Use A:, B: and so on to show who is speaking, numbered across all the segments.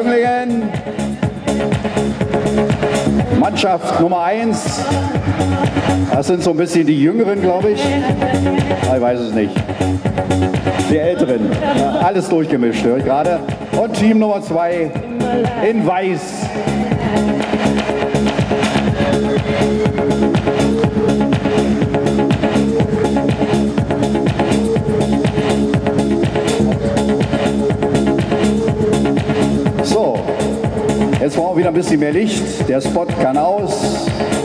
A: Jünglingen. Mannschaft Nummer 1. Das sind so ein bisschen die Jüngeren, glaube ich. Ich weiß es nicht. Die Älteren. Ja, alles durchgemischt, höre ich gerade. Und Team Nummer 2 in Weiß. So, jetzt brauchen wir wieder ein bisschen mehr Licht. Der Spot kann aus.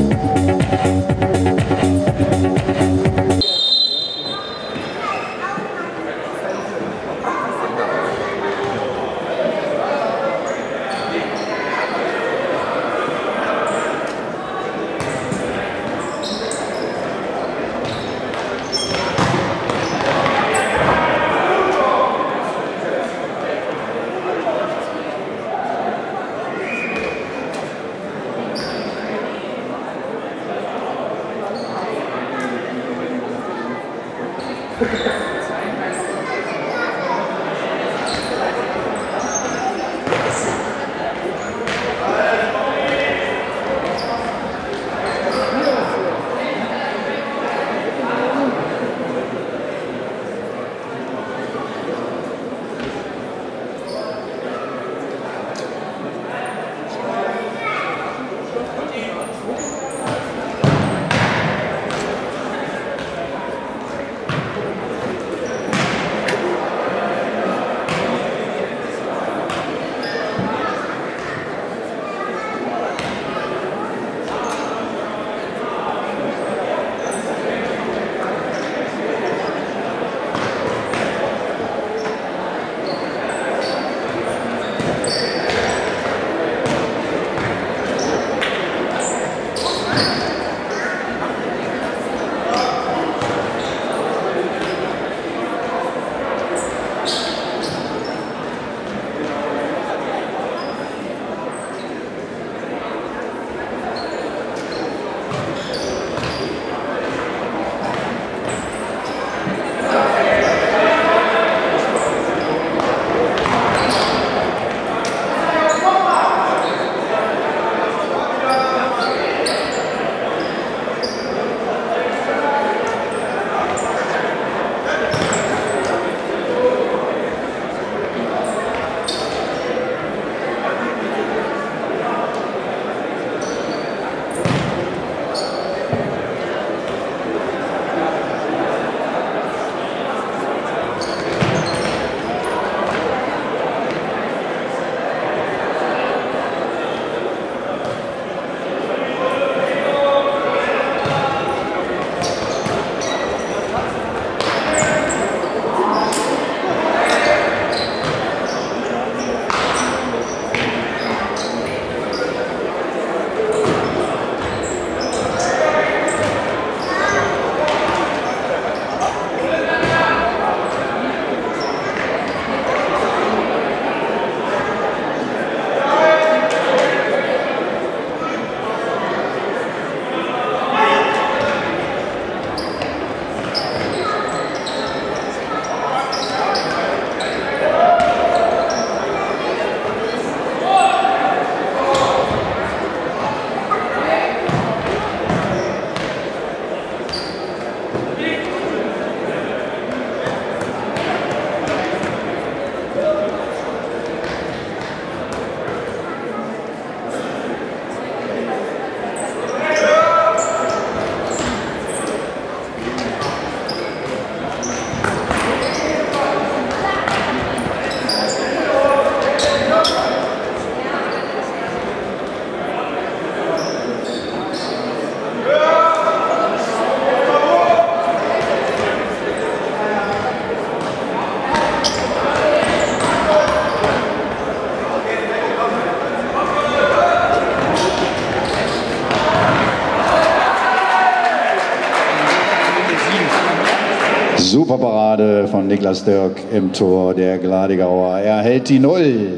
A: Super Parade von Niklas Dirk im Tor der Gladigauer. Er hält die Null.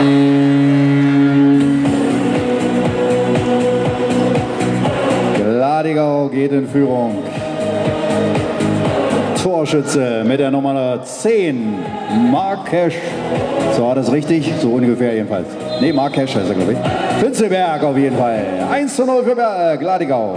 A: Gladigau geht in Führung. Torschütze mit der Nummer 10, Markesch. So war das richtig? So ungefähr jedenfalls. Ne, Markesch heißt er, glaube ich. Finzelberg auf jeden Fall. 1:0 für Gladigau.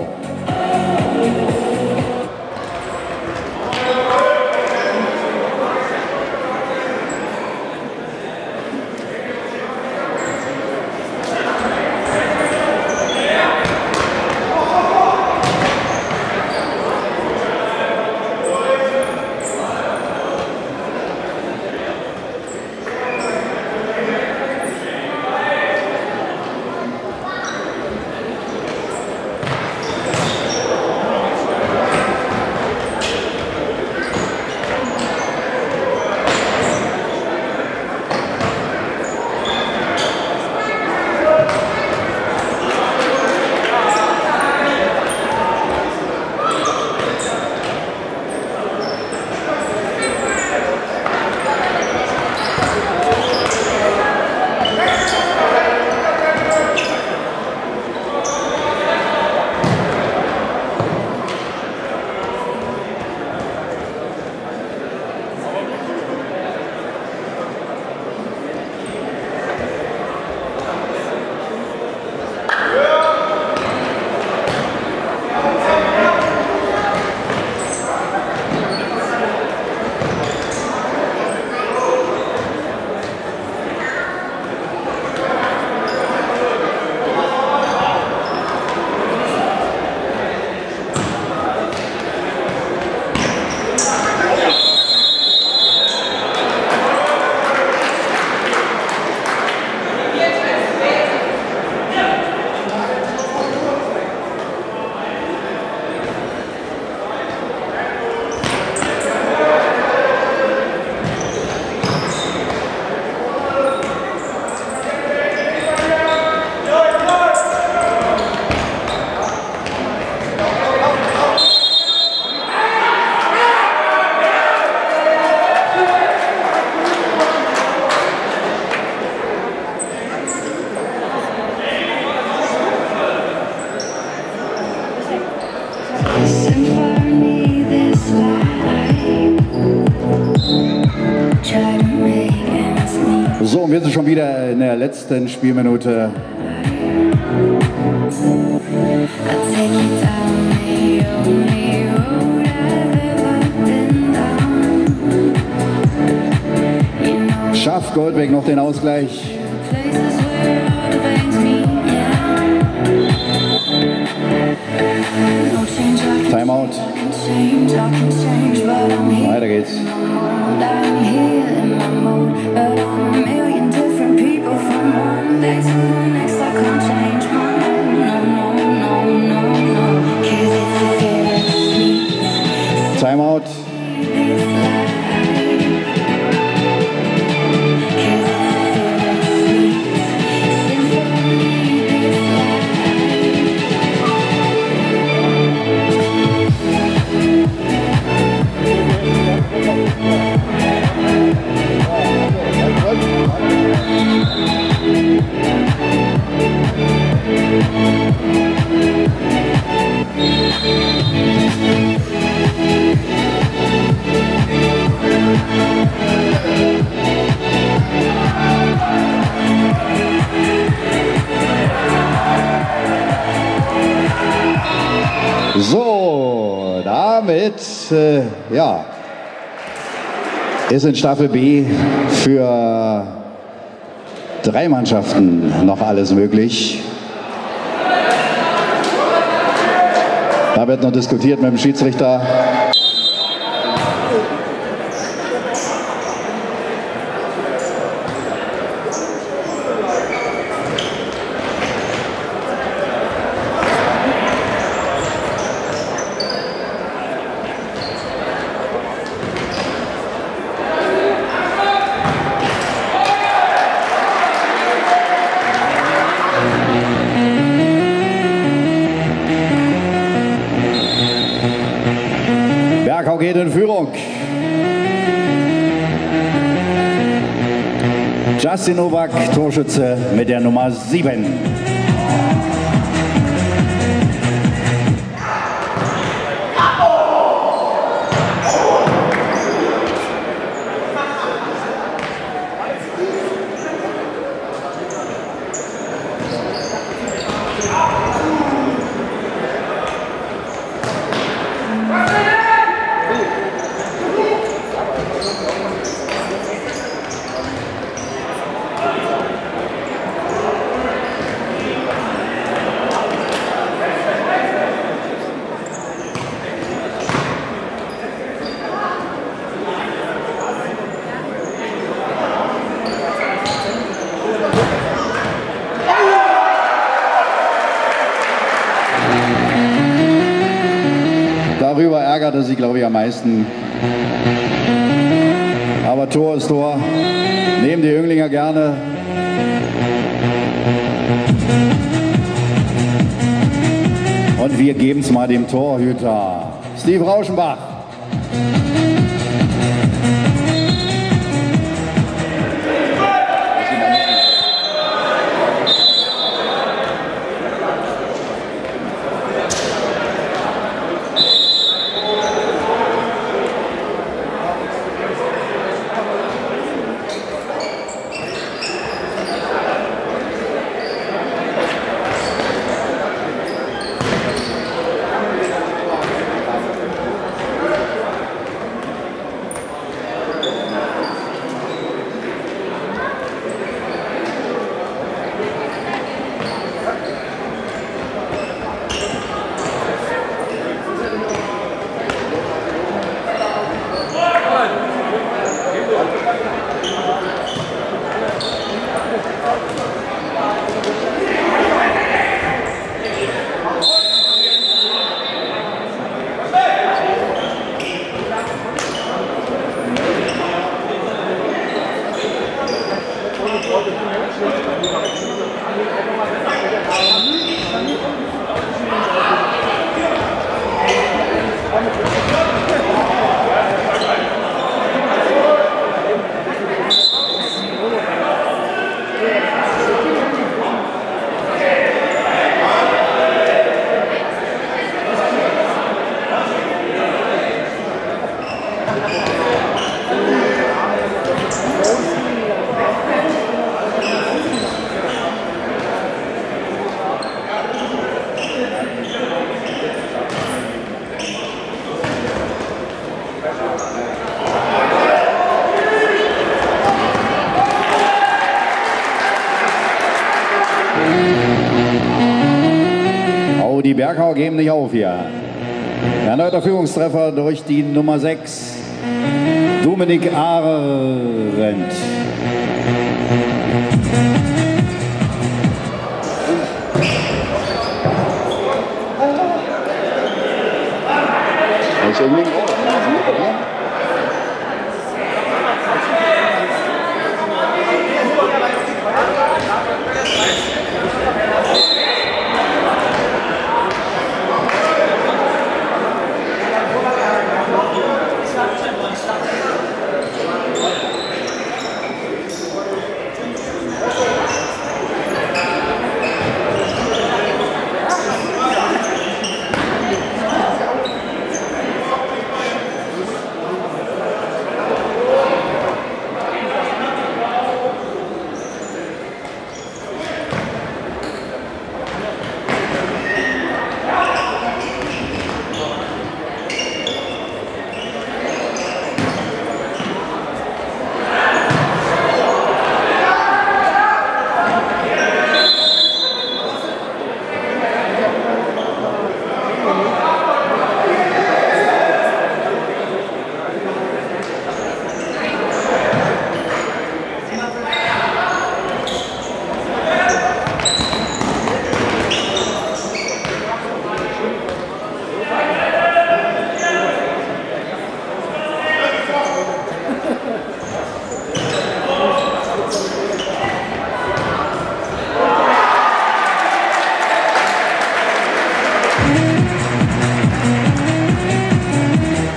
A: So, und wir sind schon wieder in der letzten Spielminute. Schafft Goldbeck noch den Ausgleich. Timeout. Weiter geht's. Timeout. So, damit ja, ist in Staffel B für 3 Mannschaften noch alles möglich. Da wird noch diskutiert mit dem Schiedsrichter. Geht in Führung. Justin Novak, Torschütze mit der Nummer 7. Darüber ärgerte sie, glaube ich, am meisten. Aber Tor ist Tor. Nehmen die Jünglinger gerne. Und wir geben es mal dem Torhüter. Steve Rauschenbach. Die Bergauer geben nicht auf hier. Erneuter Führungstreffer durch die Nummer 6, Dominik Arendt.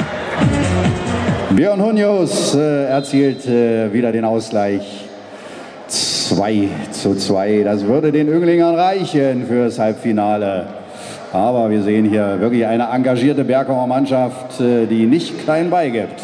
A: Björn Hunjus erzielt wieder den Ausgleich 2:2. Das würde den Önglingern reichen fürs Halbfinale. Aber wir sehen hier wirklich eine engagierte Bergauer Mannschaft, die nicht klein beigibt.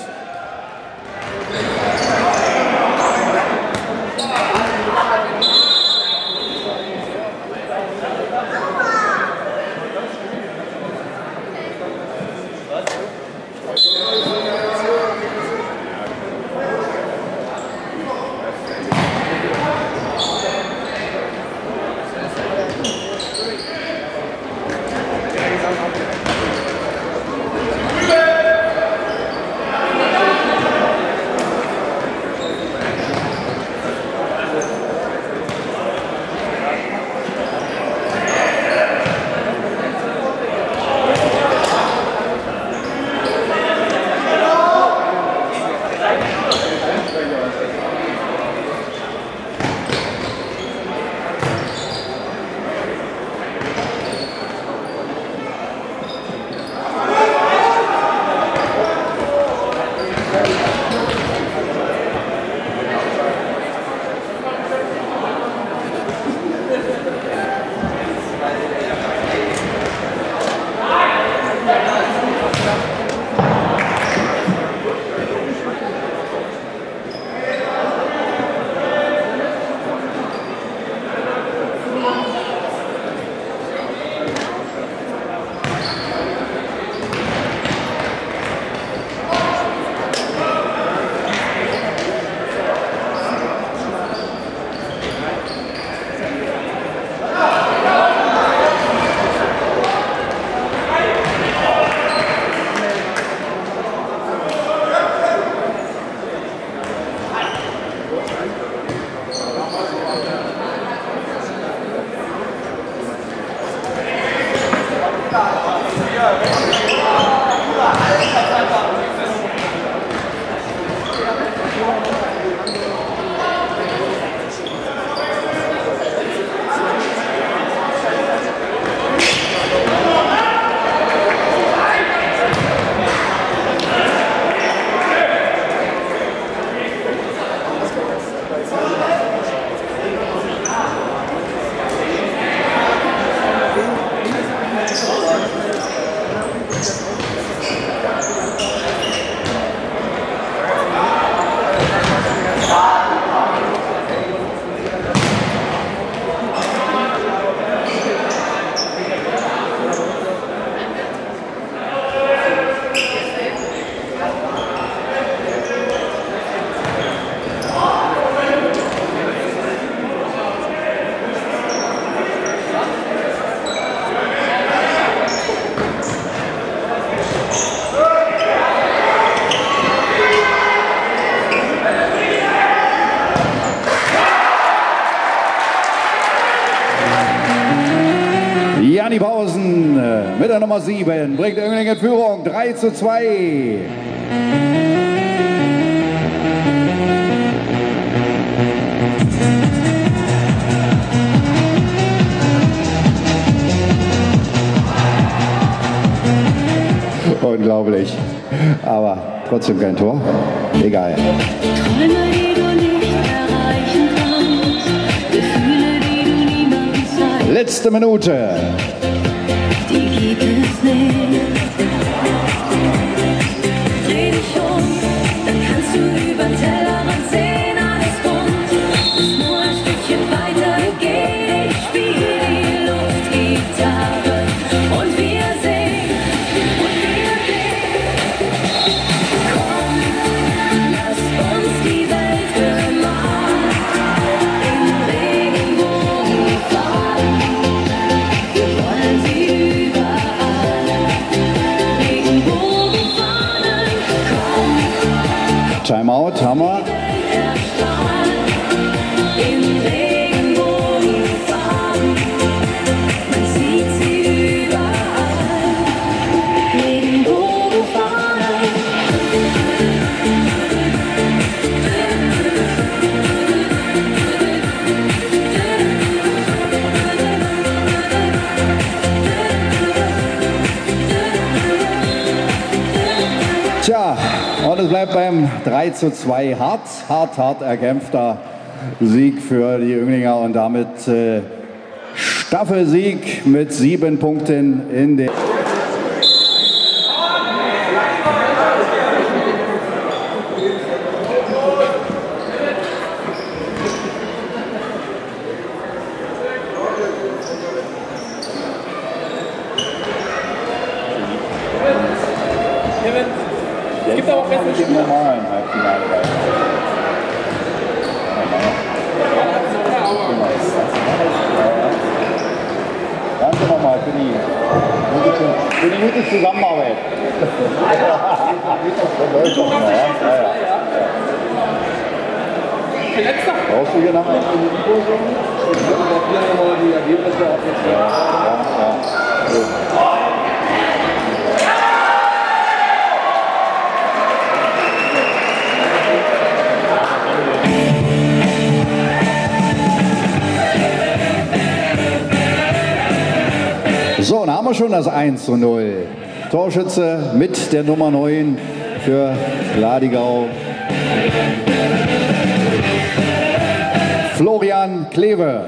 A: Janni Pausen mit der Nummer 7 bringt Öngling in Führung, 3:2. Unglaublich, aber trotzdem kein Tor. Egal.
B: Träume, die du nicht erreichen kannst, Gefühle, die du niemandem zeigst.
A: Letzte Minute.
B: Die gibt es nicht. Dreh dich um, dann kannst du über den Tellerrand sehen, alles bunt. Ist nur ein Stückchen weiter geht. Ich spiele die Luftgitarre und wir singen und wir gehen. Komm, lass uns die Welt bemalen in Regenbogenfarben. Wir wollen sie überall. Regenbogenfahnen, komm,
A: Timeout, haben wir.
B: erstrahlen in Regenbogenfarben. Man sieht sie überall. Regenbogenfahnen.
A: Tja, und es bleibt beim 3:2 hart erkämpfter Sieg für die Jünglinger und damit Staffelsieg mit 7 Punkten in der...
C: Es gibt aber auch bessere Spieler.
A: Normalen Halbfinale weiter. Danke nochmal für die gute Zusammenarbeit. Brauchst du hier nachher eine Info? Ich habe hier nochmal die Ergebnisse ab. So, dann haben wir schon das 1:0. Torschütze mit der Nummer 9 für Gladigau. Florian Kleve.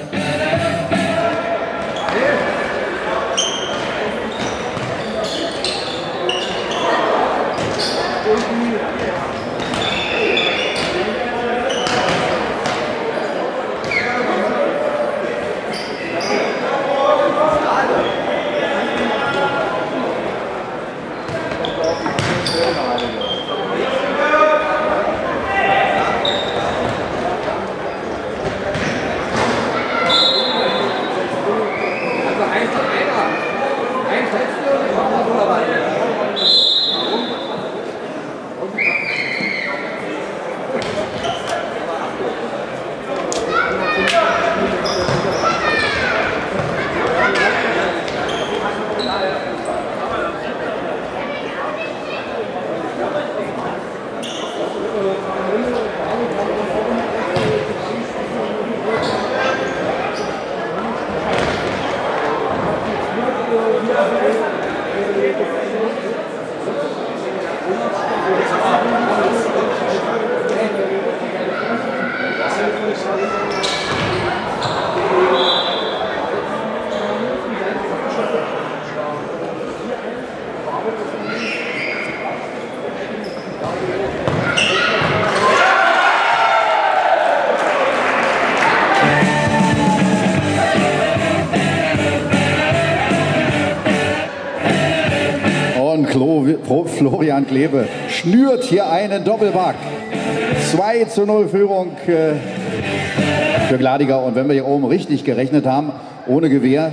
A: Florian Kleve schnürt hier einen Doppelback. 2:0 Führung für Gladigau. Und wenn wir hier oben richtig gerechnet haben, ohne Gewehr,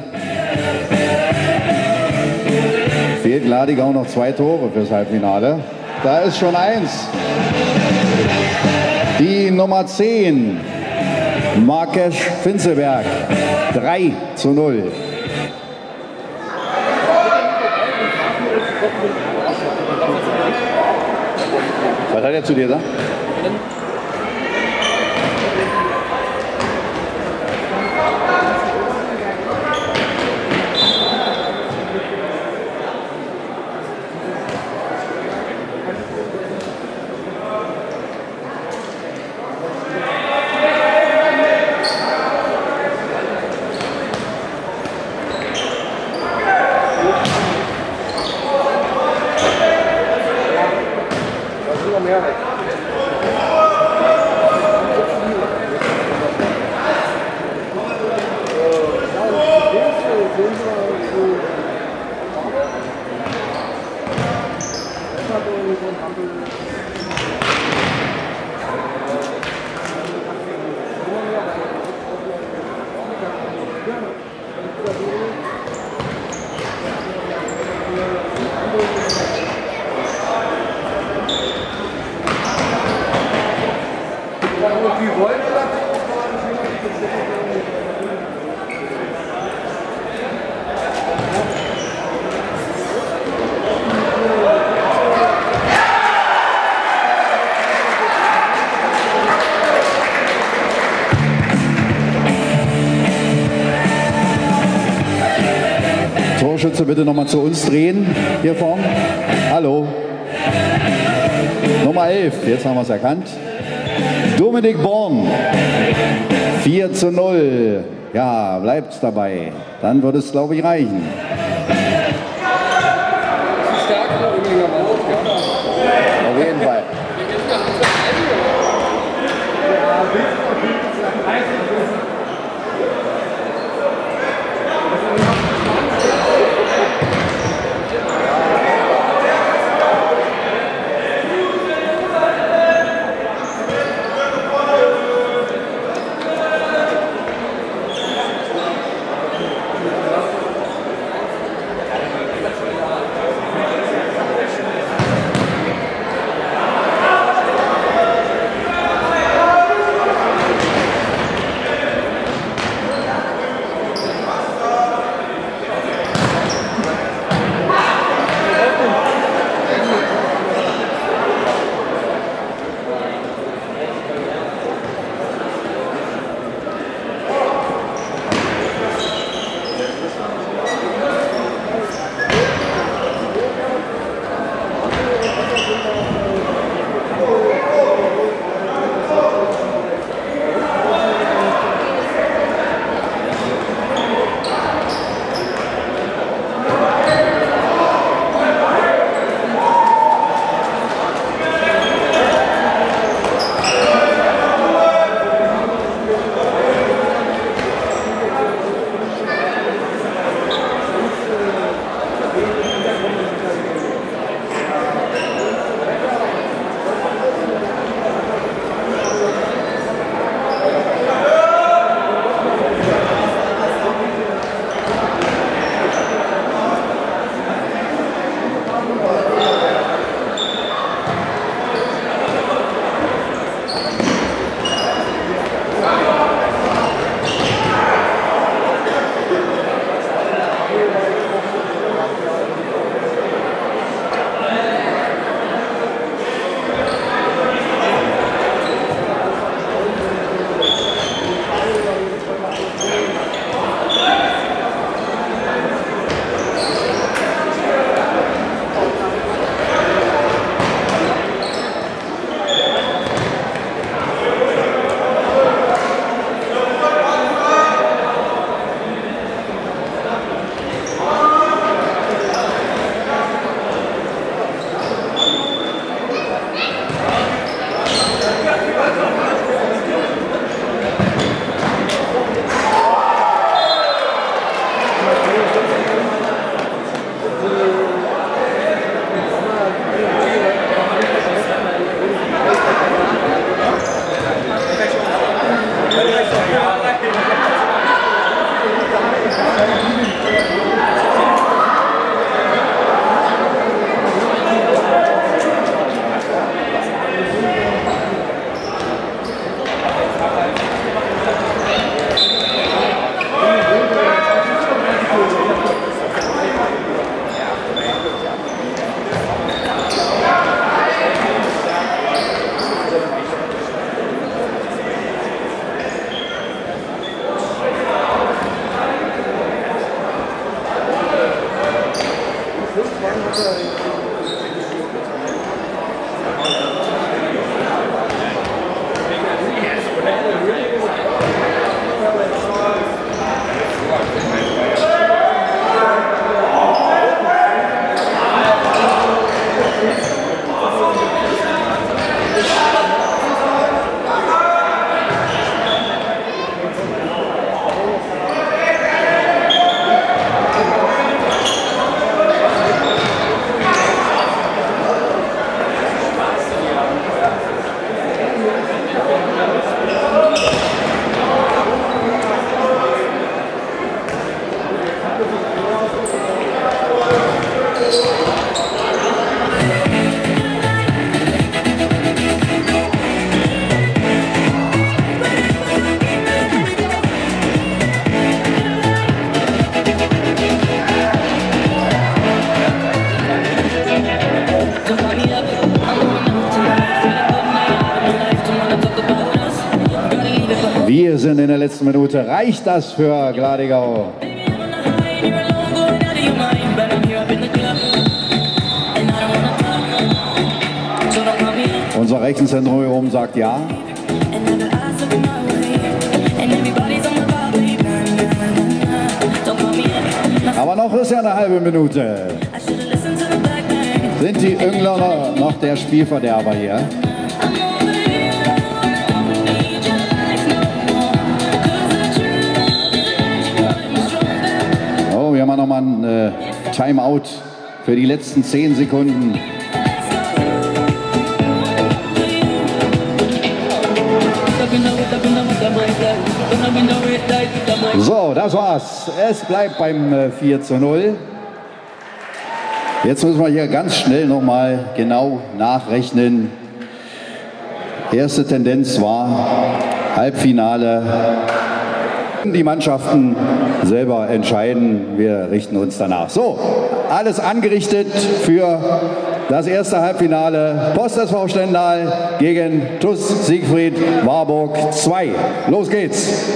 A: fehlt Gladigau noch 2 Tore fürs Halbfinale. Da ist schon 1. Die Nummer 10, Marques Finzelberg. 3:0. Was hat er zu dir gesagt? Torschütze bitte nochmal zu uns drehen, hier vorne. Hallo. Nummer 11, jetzt haben wir es erkannt. Dominik Born. 4:0. Ja, bleibt dabei. Dann wird es, glaube ich, reichen. Auf jeden Fall. Wir sind in der letzten Minute. Reicht das für Gladegau? Unser Rechenzentrum hier oben sagt ja. Aber noch ist ja eine halbe Minute. Sind die Jüngler noch der Spielverderber hier? Oh, wir haben nochmal ein Timeout für die letzten 10 Sekunden. So, das war's. Es bleibt beim 4:0. Jetzt müssen wir hier ganz schnell nochmal genau nachrechnen. Erste Tendenz war Halbfinale. Die Mannschaften selber entscheiden. Wir richten uns danach. So, alles angerichtet für das erste Halbfinale. Post SV Stendal gegen TuS Siegfried Warburg 2. Los geht's.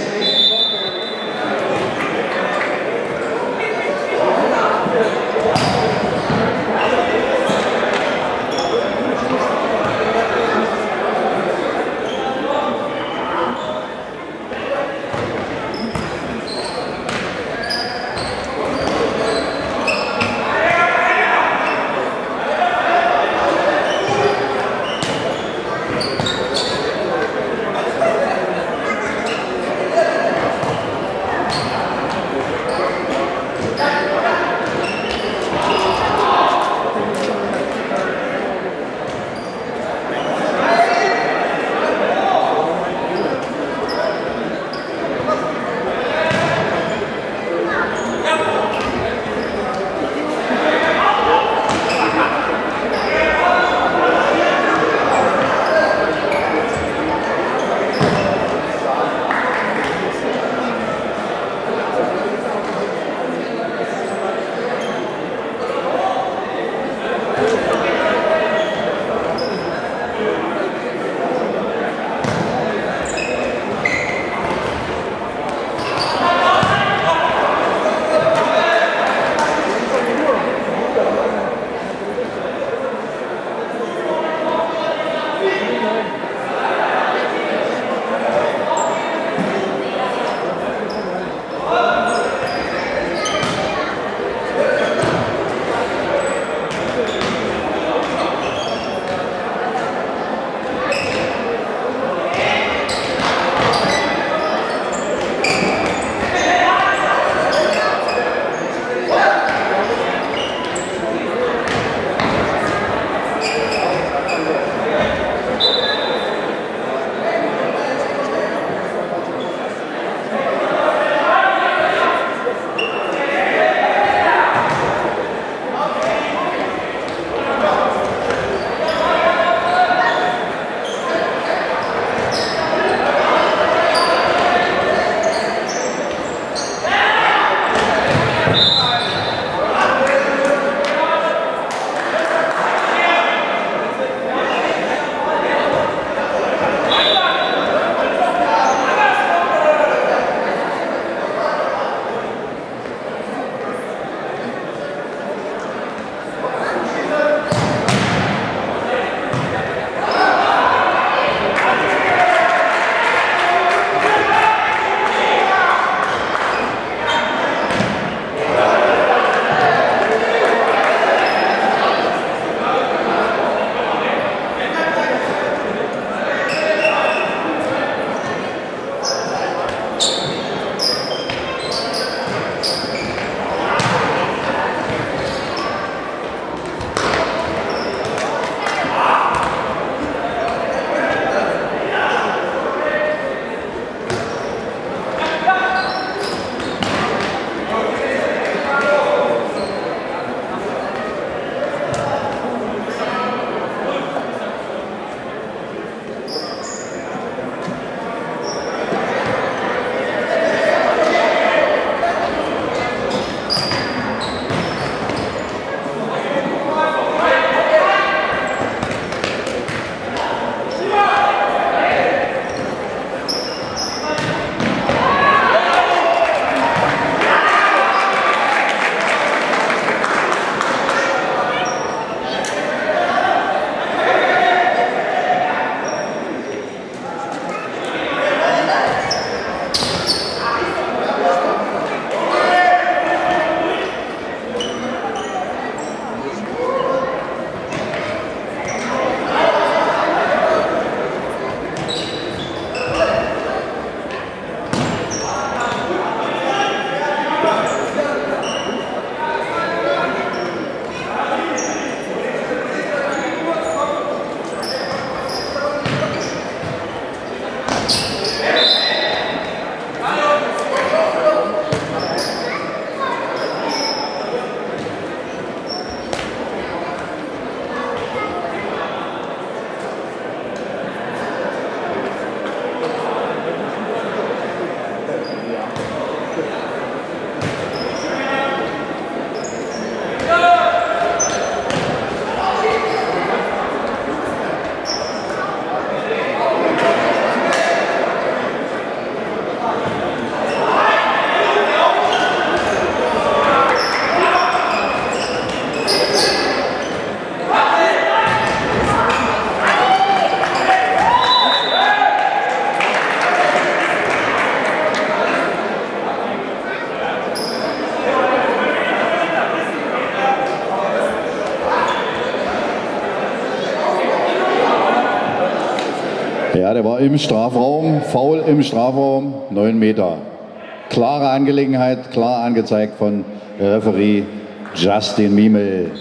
A: der war im Strafraum, Foul im Strafraum, 9 Meter. Klare Angelegenheit, klar angezeigt von Referee Justin Miemel.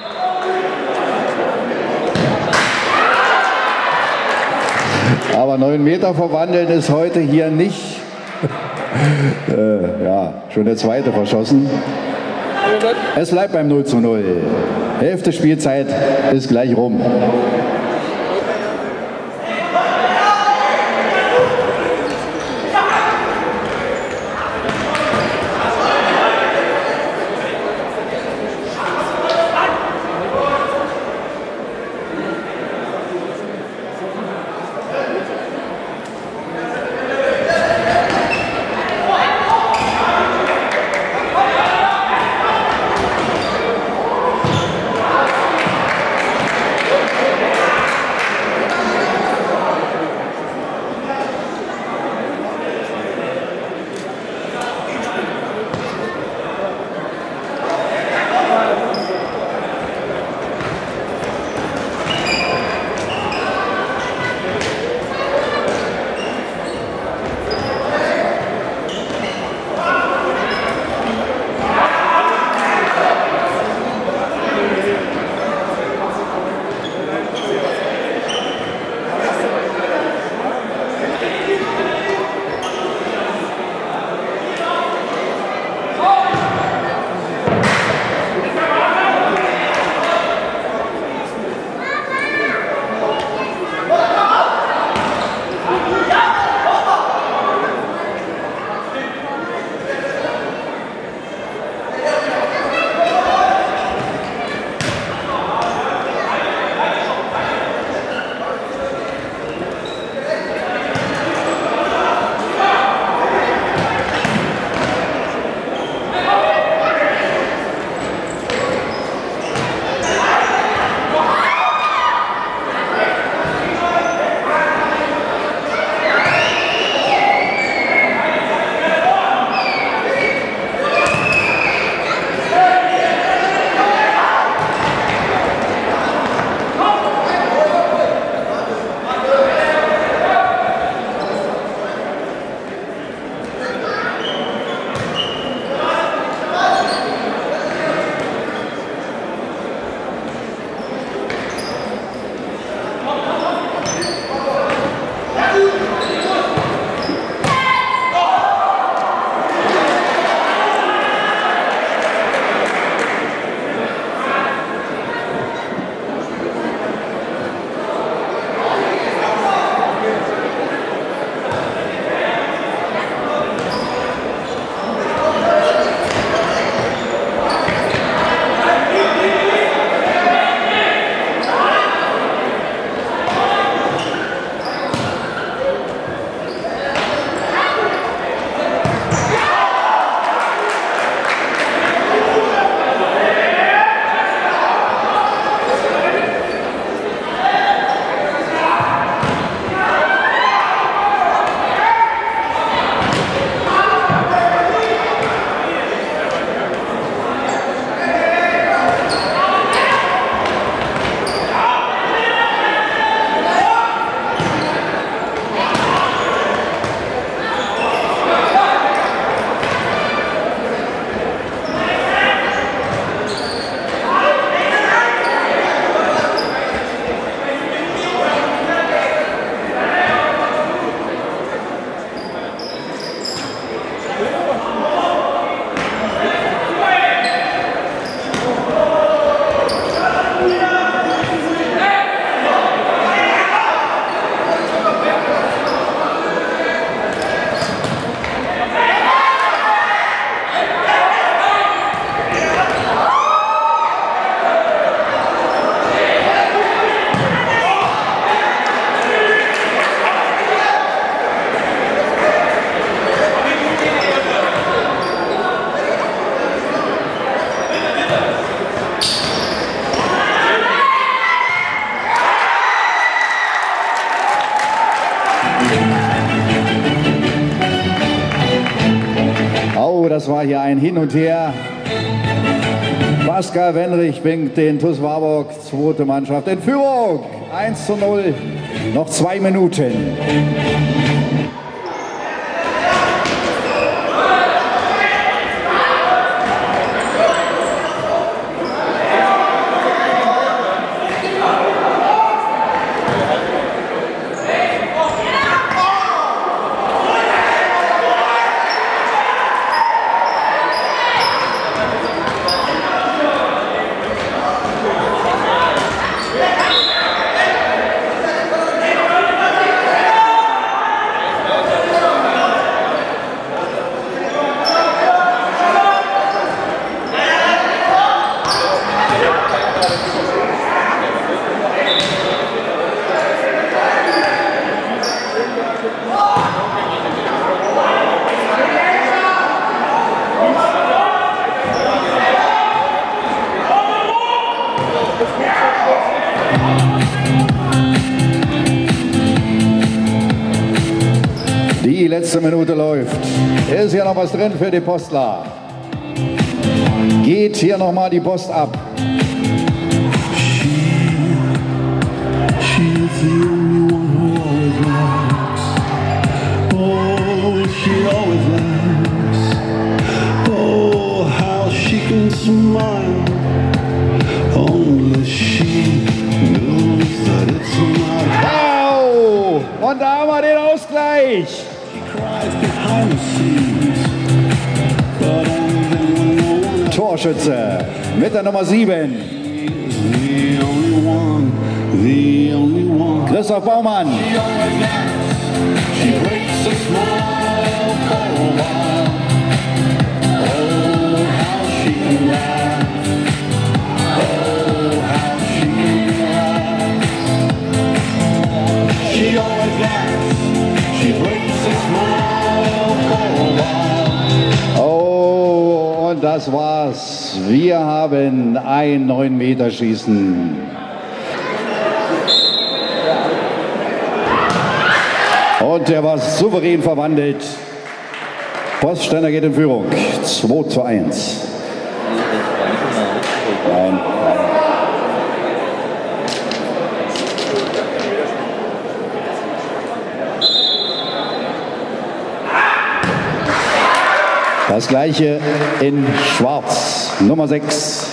A: Aber 9 Meter verwandeln ist heute hier nicht. Ja, schon der zweite verschossen. Es bleibt beim 0:0. Hälfte Spielzeit ist gleich rum. Das war hier ein Hin und Her. Pascal Wenrich bringt den TuS Warburg zweite Mannschaft in Führung. 1:0, noch 2 Minuten. Die letzte Minute läuft. Ist hier noch was drin für die Postler? Geht hier noch mal die Post ab? Wow! Und da haben wir den Ausgleich. Torschütze mit der Nummer 7. Christoph Baumann. Oh, und das war's. Wir haben ein 9-Meter-Schießen. Und der war souverän verwandelt. Postständer geht in Führung. 2:1. Nein. Das gleiche in Schwarz. Nummer 6.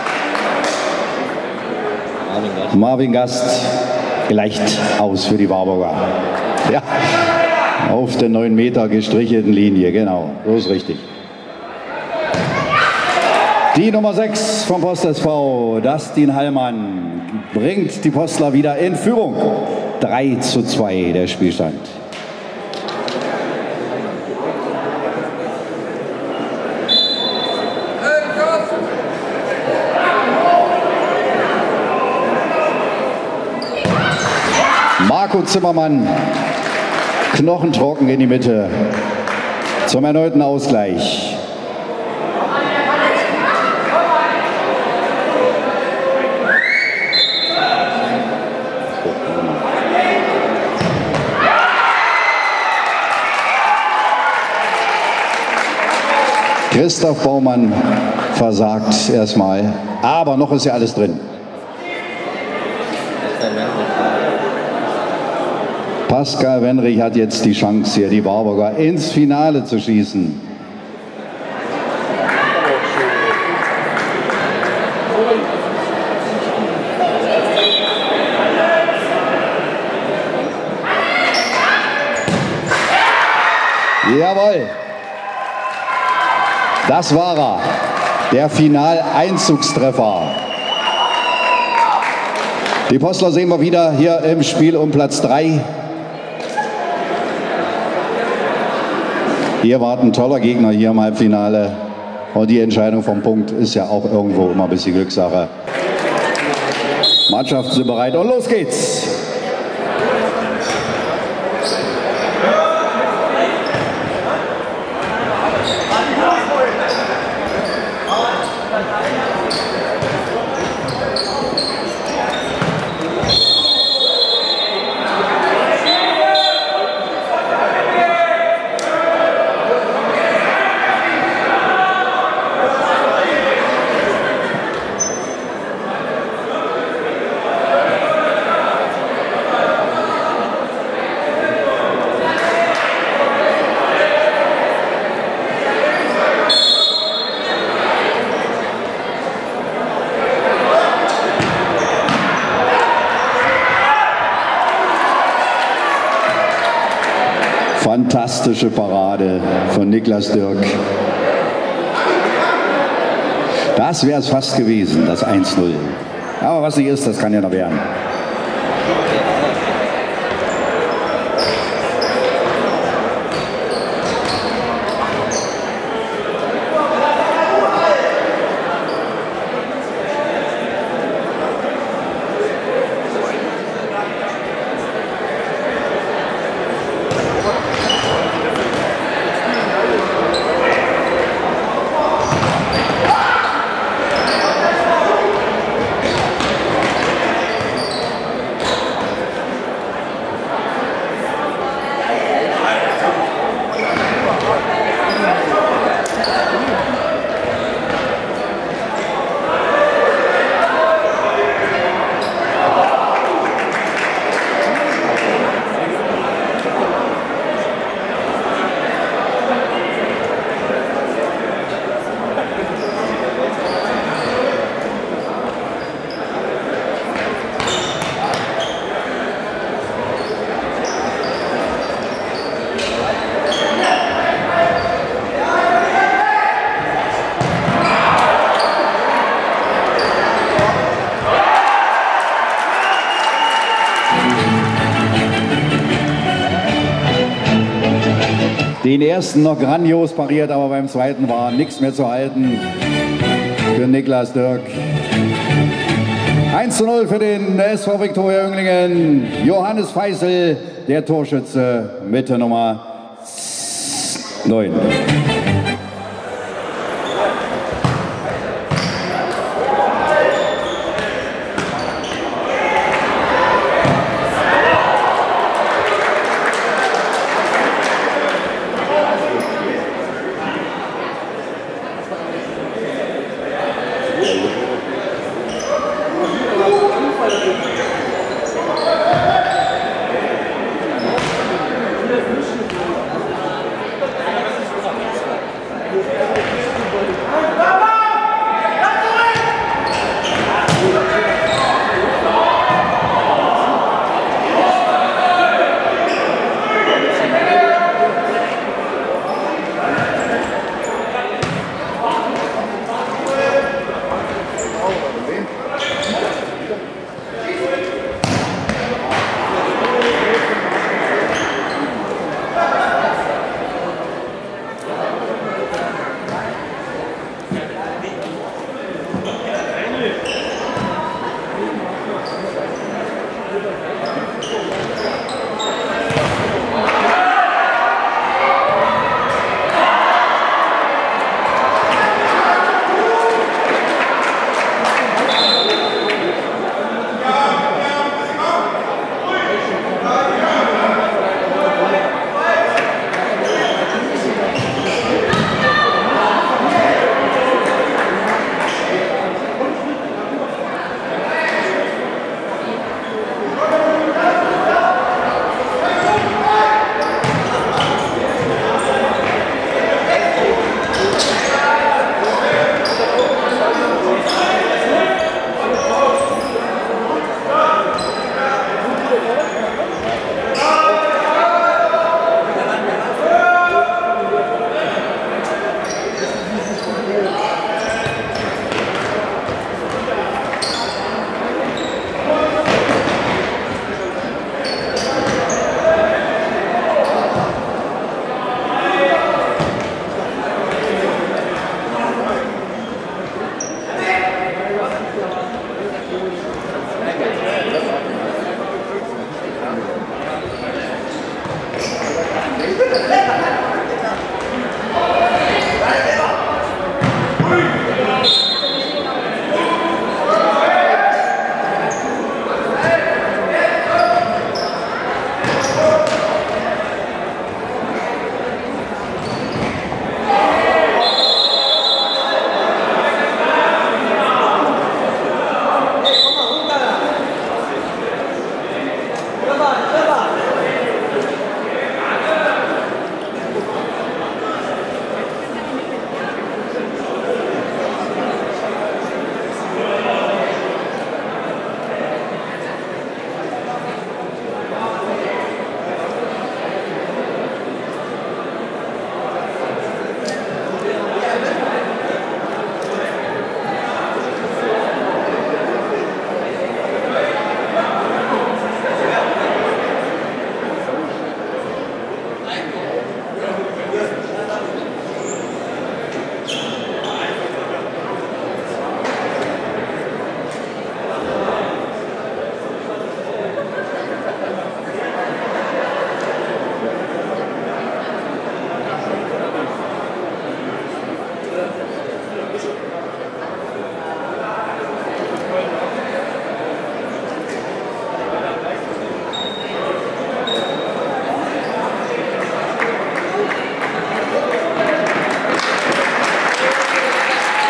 A: Marvin Gast gleicht aus für die Warburger. Ja, auf der 9 Meter gestrichelten Linie, genau, so ist richtig. Die Nummer 6 vom Post SV, Dustin Hallmann, bringt die Postler wieder in Führung. 3:2 der Spielstand. Marco Zimmermann, knochentrocken in die Mitte, zum erneuten Ausgleich. Christoph Baumann versagt erstmal, aber noch ist ja alles drin. Pascal Wenrich hat jetzt die Chance, hier die Warburger ins Finale zu schießen. Jawohl. Das war er. Der Finaleinzugstreffer. Die Postler sehen wir wieder hier im Spiel um Platz 3. Hier warten ein toller Gegner hier im Halbfinale. Und die Entscheidung vom Punkt ist ja auch irgendwo immer ein bisschen Glückssache. Mannschaften sind bereit und los geht's. Fantastische Parade von Niklas Dirk. Das wäre es fast gewesen, das 1:0. Aber was nicht ist, das kann ja noch werden. Den ersten noch grandios pariert, aber beim zweiten war nichts mehr zu halten für Niklas Dirk. 1:0 für den SV Viktoria Jünglingen. Johannes Feisel, der Torschütze, mit der Nummer 9.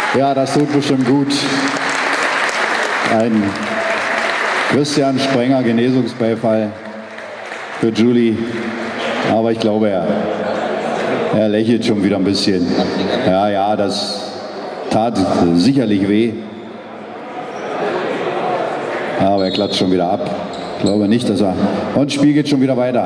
A: Ja, das tut bestimmt gut. Ein Christian Sprenger Genesungsbeifall für Julie. Aber ich glaube, er lächelt schon wieder ein bisschen. Ja, das tat sicherlich weh. Aber er klatscht schon wieder ab. Ich glaube nicht, dass er... Und das Spiel geht schon wieder weiter.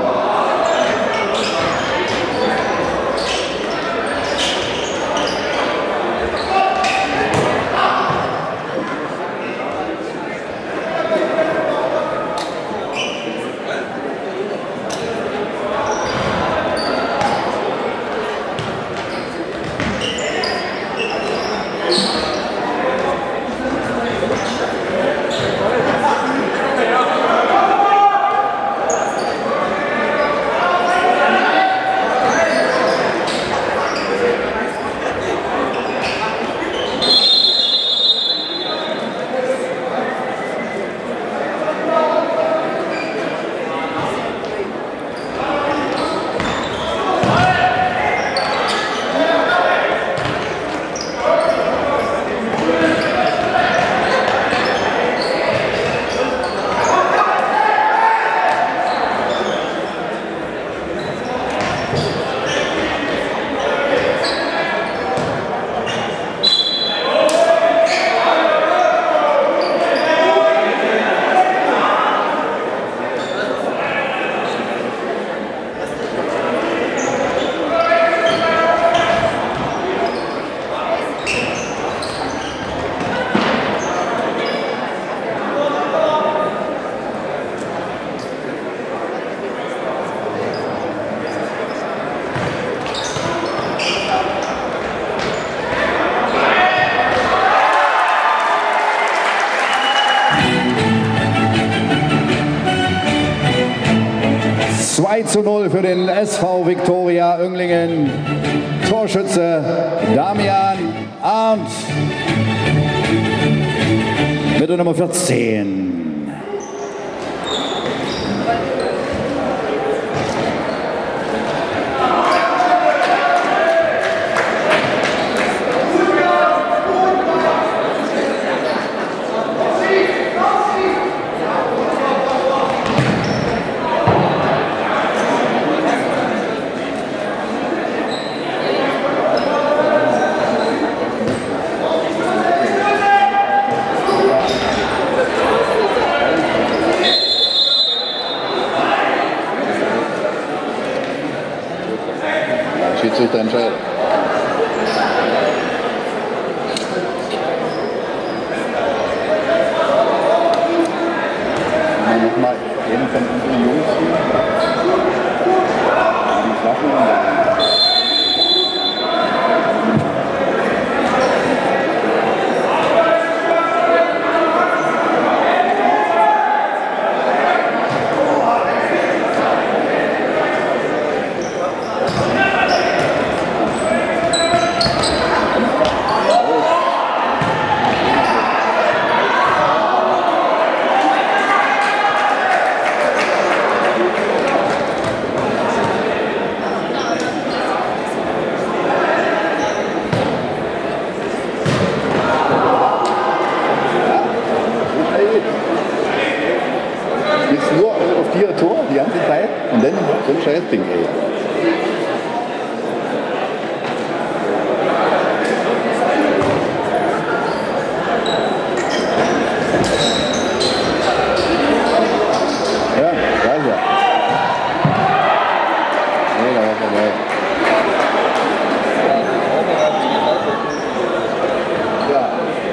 A: Zu 0 für den SV Viktoria Önglingen. Torschütze Damian Arndt mit der Nummer 14.
D: Schiedsrichter entscheidet. Wenn wir nochmal jeden von unseren Jungs hier die Flaschen Tor die ganze Zeit und dann so ein Scheißding, ey. Ja, weiß ja. Nee, da war vorbei. Ja.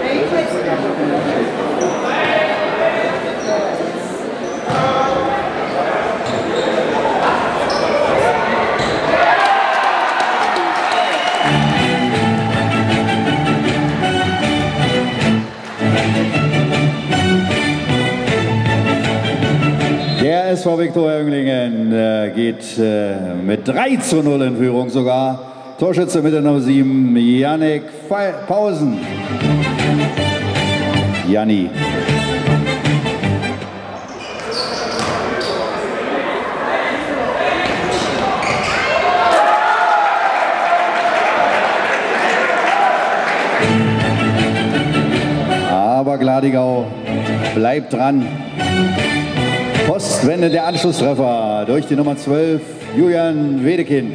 A: Der SV Viktoria Önglingen geht mit 3:0 in Führung sogar. Torschütze mit der Nummer 7, Jannik Pausen. Janni. Gladigau bleibt dran. Postwende der Anschlusstreffer durch die Nummer 12, Julian Wedekind.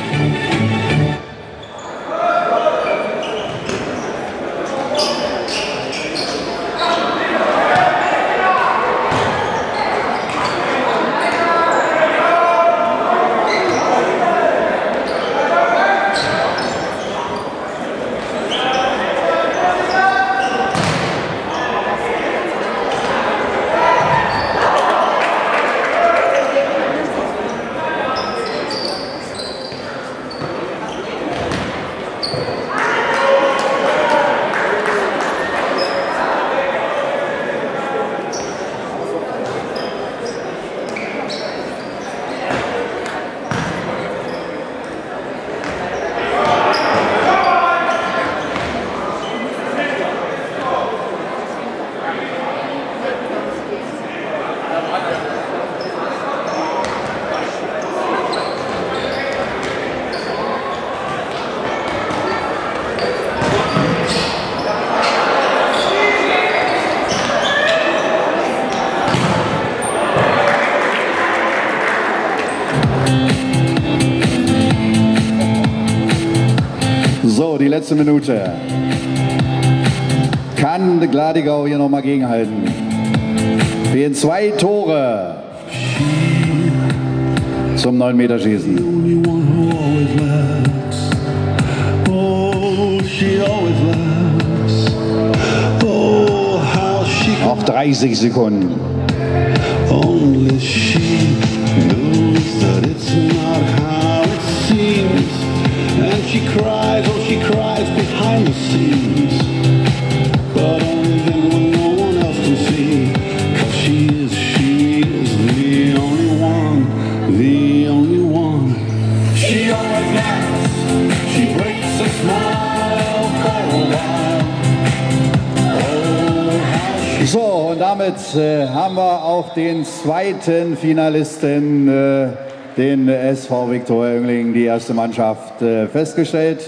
A: So, die letzte Minute. Kann Gladigau hier nochmal gegenhalten? Fehlen 2 Tore zum 9-Meter-Schießen. Noch 30 Sekunden.
E: Only she knows that it's not how it seems. And she cries, oh she cries behind the scenes. But only then when no one else can see. 'Cause she is the only one, the only one. She always laughs, she breaks a smile for a while. Oh, how she
A: So, und damit haben wir auch den zweiten Finalisten, den SV Viktoria Oenglingen, die erste Mannschaft, festgestellt.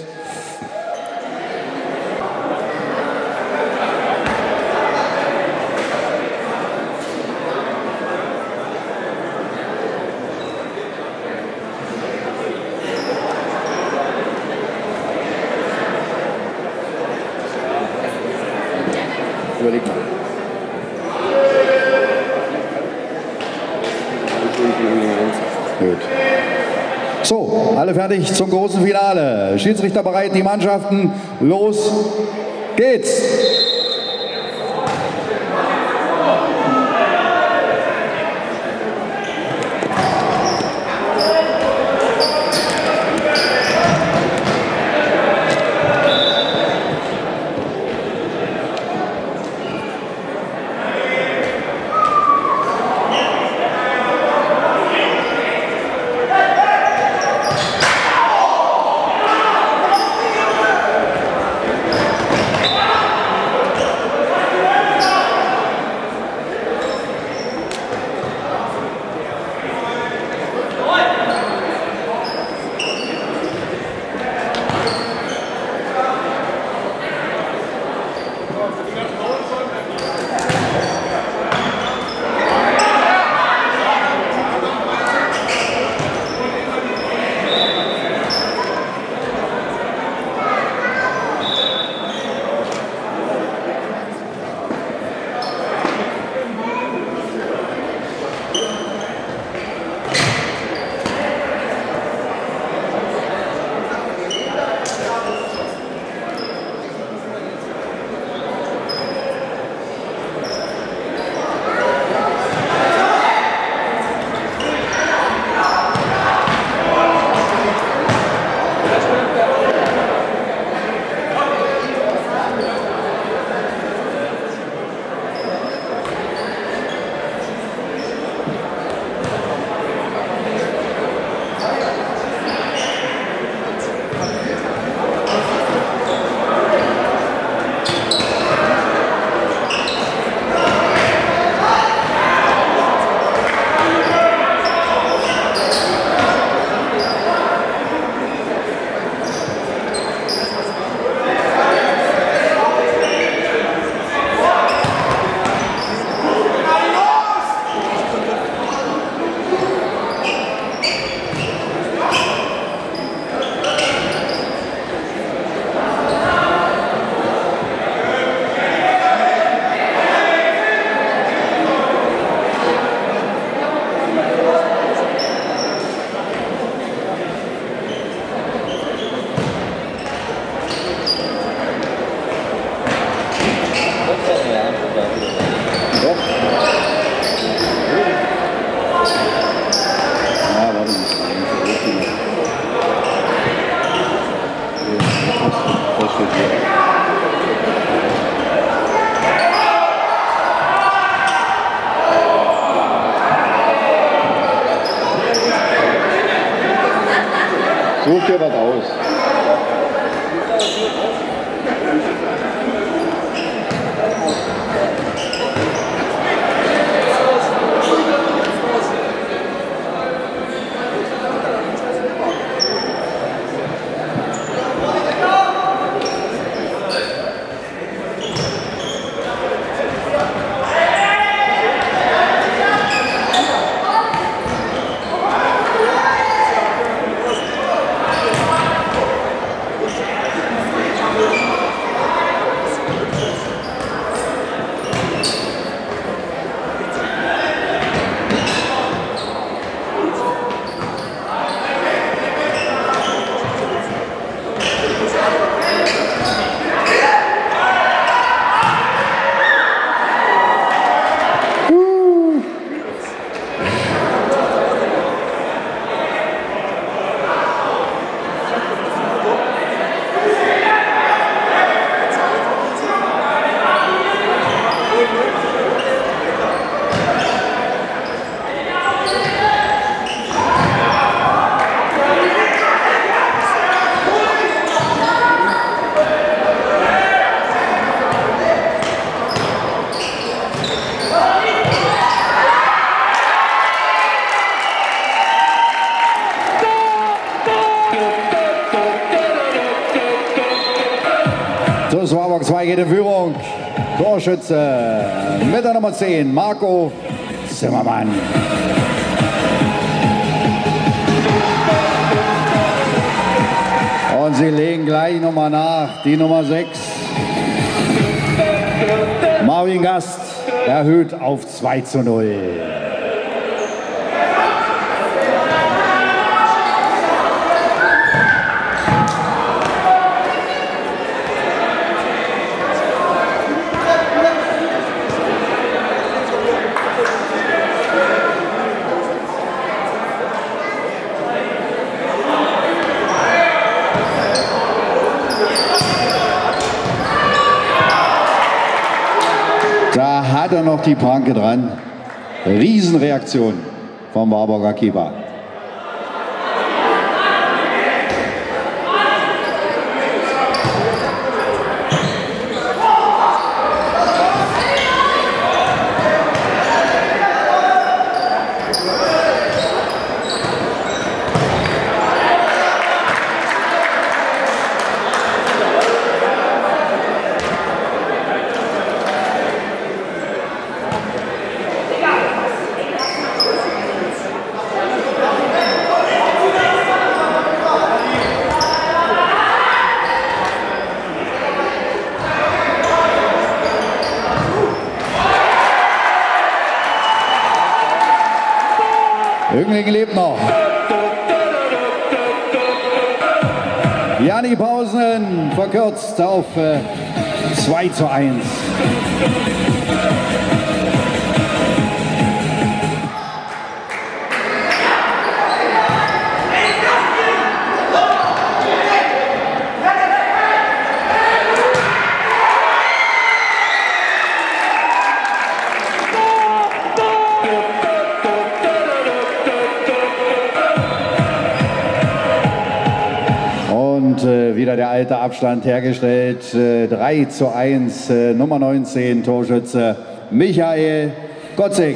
A: Überleg mal. Gut. So, alle fertig zum großen Finale. Schiedsrichter bereit, die Mannschaften. Los geht's! Abschluss. TuS Warburg 2 geht in Führung. Torschütze mit der Nummer 10, Marco Zimmermann. Und sie legen gleich nochmal nach. Die Nummer 6, Marvin Gast, erhöht auf 2:0. Da hat er noch die Pranke dran. Riesenreaktion vom Warburger Keeper. Jüngling lebt noch. Janni Pausen verkürzt auf 2:1. Wieder der alte Abstand hergestellt. 3:1, Nummer 19, Torschütze Michael Gotzig.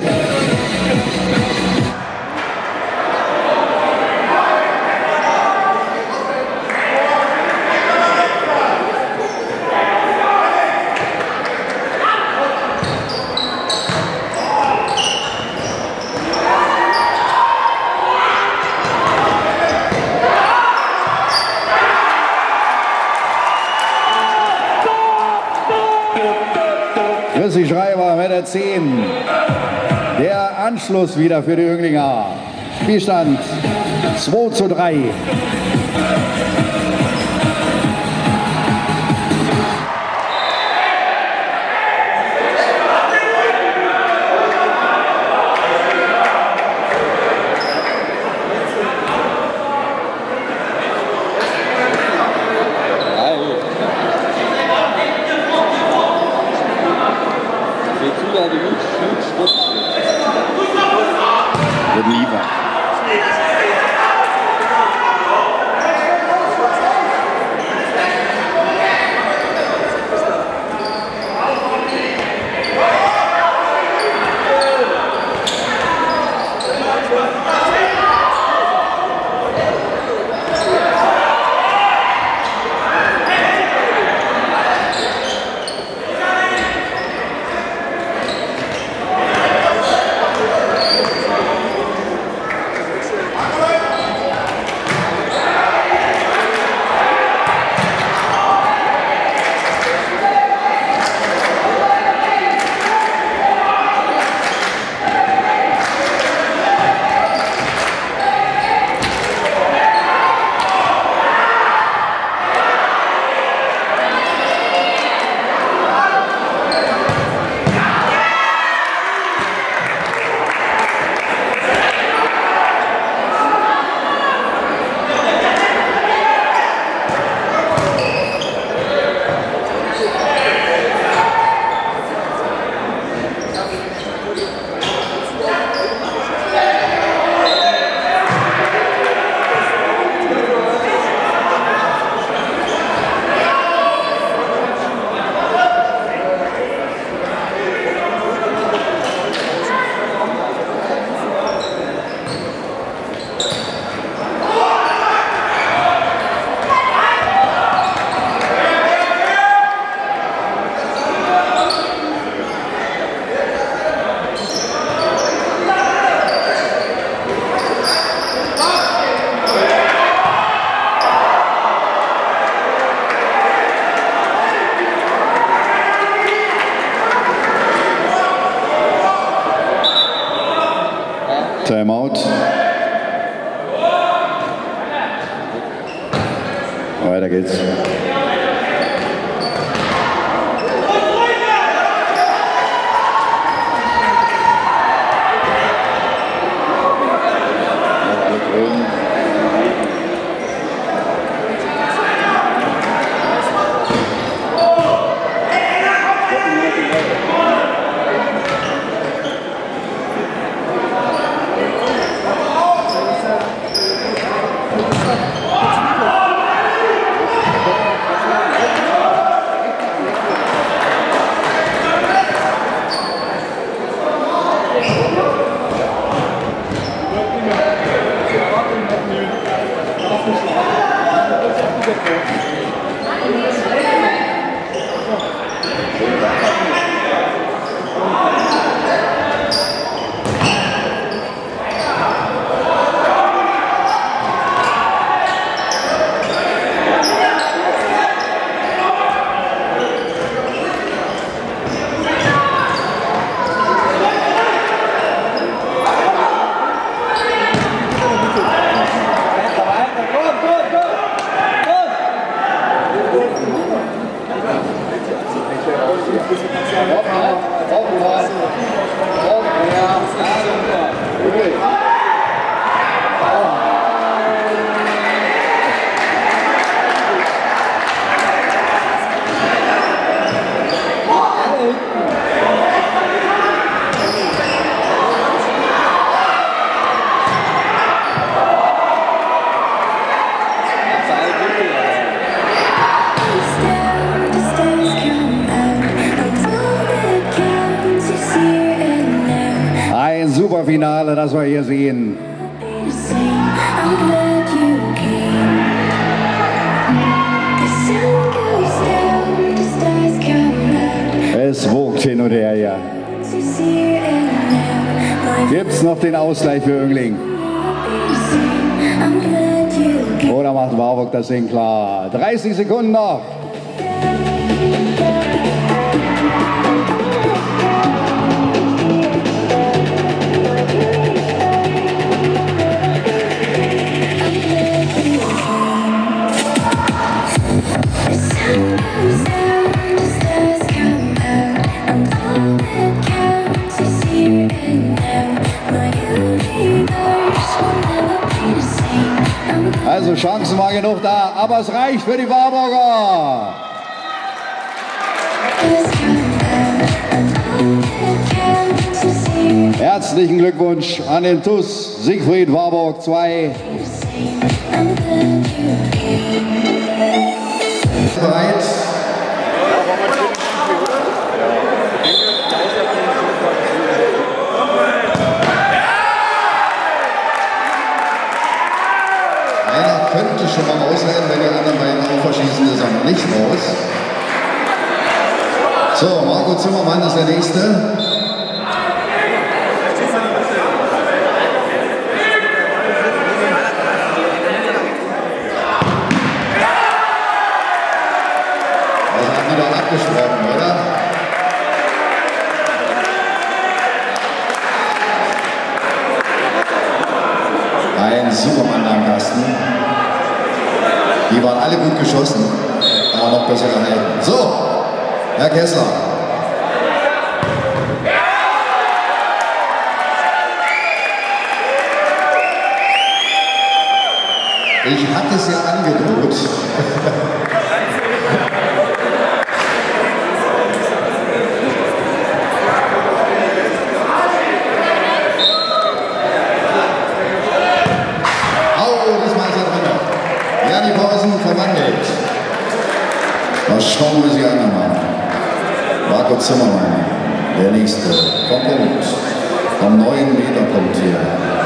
A: Chrissy Schreiber mit der 10. Der Anschluss wieder für die Jünglinger. Spielstand 2:3. Wird liefern. Timeout. Weiter geht's. Finale, das wir hier sehen. Es wogt hin und her, ja. Gibt's noch den Ausgleich für Öngling? Oder macht Warburg das Ding klar? 30 Sekunden noch. Also Chancen war genug da, aber es reicht für die Warburger. Herzlichen Glückwunsch an den TuS Siegfried Warburg 2. Bereit? Einer könnte schon mal rausrennen, wenn die anderen beiden auch verschießen, ist er noch nicht raus. So, Marco Zimmermann ist der Nächste. Abgesprochen, oder? Ein Supermann am Kasten. Die waren alle gut geschossen, aber noch besser gehalten. So, Herr Kessler. Ich hatte es ja angedroht. Verwandelt. Mal schauen, wie sie anderen machen. Marco Zimmermann, der Nächste. Vom Punkt. Vom 9 Meter Punkt hier.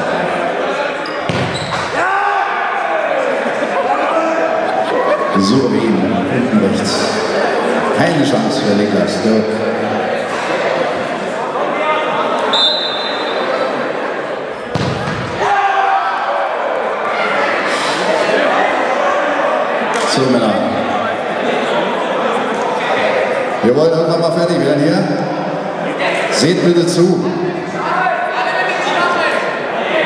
A: Souverän, hinten rechts. Keine Chance für Niklas Dirk. So, Männer. Wir wollen irgendwann mal fertig werden hier. Seht bitte zu.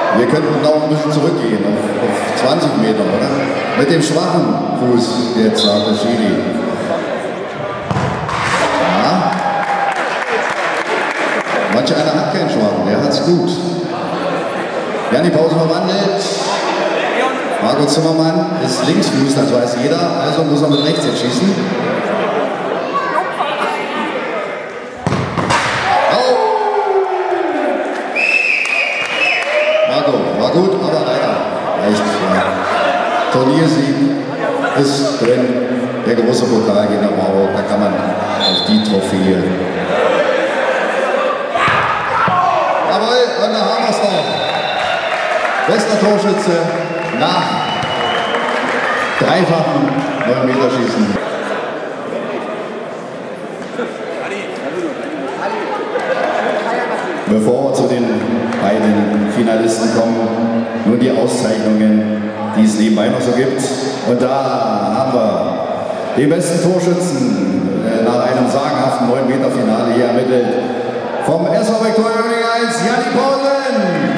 A: Wir könnten noch ein bisschen zurückgehen, auf 20 Meter, oder? Mit dem schwachen Fuß jetzt, sagt der Schiri. Ja. Manch einer hat keinen schwachen, der hat's gut. Ja, die Pause verwandelt. Marco Zimmermann ist Linksfuß, das weiß jeder, also muss er mit rechts jetzt schießen. War gut, aber leider reicht ja. Turniersieg ist drin. Der große Pokal geht nach Marburg. Da kann man auf die Trophäe. Jawohl, und da haben wir es noch. Bester Torschütze nach dreifachen 9-Meter-Schießen. Bevor wir zu den beiden Finalisten kommen, nur die Auszeichnungen, die es nebenbei noch so gibt. Und da haben wir den besten Torschützen nach einem sagenhaften 9-Meter-Finale hier ermittelt. Vom SV Viktoria Oerdingen 1, Janni Paulsen.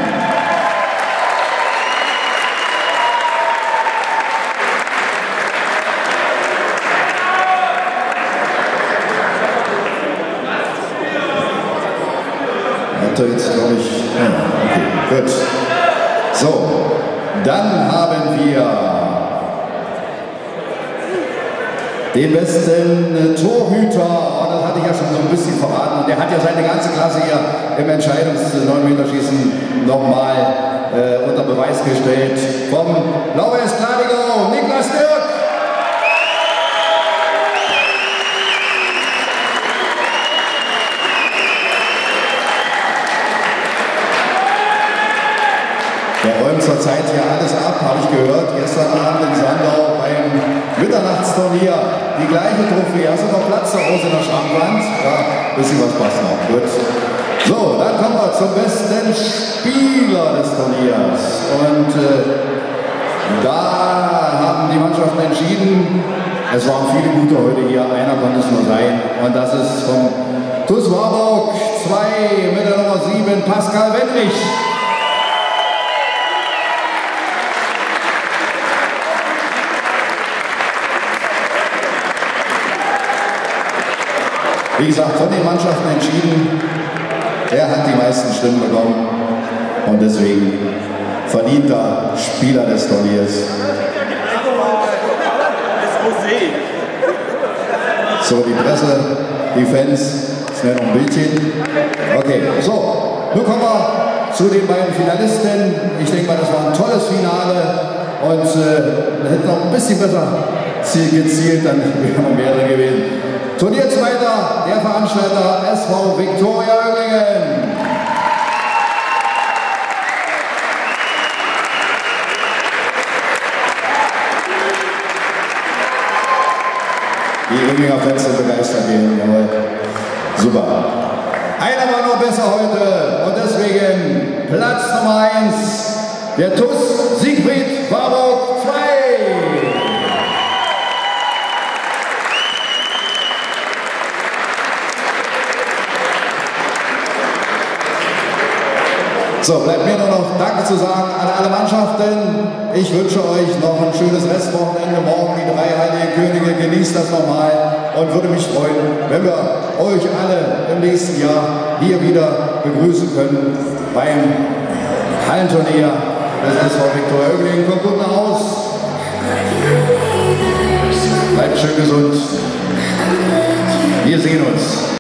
A: Jetzt glaube ich, okay, gut. So, dann haben wir den besten Torhüter, und das hatte ich ja schon so ein bisschen verraten, und der hat ja seine ganze Klasse hier im Entscheidungs-9-Meter-Schießen nochmal unter Beweis gestellt. Vom Blau-Weiß Gladingau, Niklas Dirk. Der räumt zurzeit hier alles ab, habe ich gehört. Gestern Abend in Sandau beim Mitternachtsturnier die gleiche Trophäe. Hast du noch Platz da außen in der Schrankwand? Ja, ein bisschen was passt noch. Gut. So, dann kommen wir zum besten Spieler des Turniers. Und da haben die Mannschaften entschieden, es waren viele gute heute hier, einer konnte es nur sein. Und das ist vom TuS Warburg 2 mit der Nummer 7, Pascal Wendrich. Wie gesagt, von den Mannschaften entschieden, er hat die meisten Stimmen bekommen und deswegen verdienter Spieler des Turniers. So, die Presse, die Fans, schnell noch ein Bildchen. Okay, so, nun kommen wir zu den beiden Finalisten. Ich denke mal, das war ein tolles Finale und wir hätten noch ein bisschen besser gezielt, dann wären noch mehrere gewesen. Turnierzweiter, der Veranstalter SV Viktoria Oerdingen. Die Oerdinger Fans sind begeistert gehen, jawohl. Super. Einer war noch besser heute und deswegen Platz Nummer 1, der TuS Siegfried Warburg 2. So, bleibt mir nur noch Danke zu sagen an alle Mannschaften. Ich wünsche euch noch ein schönes Restwochenende. Morgen die 3 Heiligen Könige. Genießt das nochmal und würde mich freuen, wenn wir euch alle im nächsten Jahr hier wieder begrüßen können beim Hallenturnier des SV Viktoria Oerdingen. Kommt gut nach Haus. Bleibt schön gesund. Wir sehen uns.